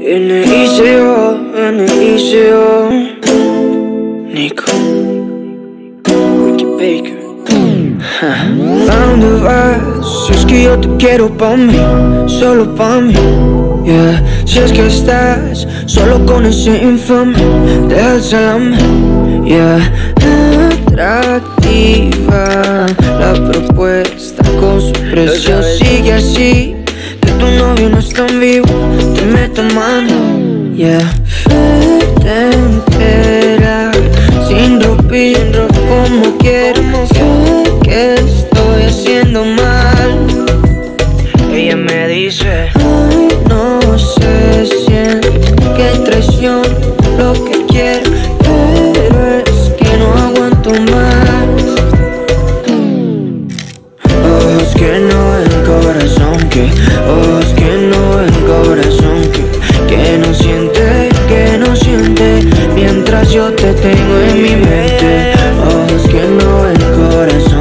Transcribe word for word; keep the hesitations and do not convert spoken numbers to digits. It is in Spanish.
N I C O, N I C O, Nico, Ricky Baker. ¿A dónde vas? Si es que yo te quiero pa' mí, solo pa' mí, yeah. Si es que estás solo con ese infame, deja el salame, yeah. Atractiva la propuesta con su precio. Sigue así, que tu novio no es tan vivo, te meto mano, yeah. Vete entera, sin ropilla, como quiero. Sé que estoy haciendo mal. Ella me dice, ay, no sé, siento que hay traición, lo que quiero, pero es que no aguanto más. Ojos que no ven, corazón que, ojos que no ven, corazón que, que no siente, que no siente, mientras yo te tengo en mi mente. Ojos que no ven, corazón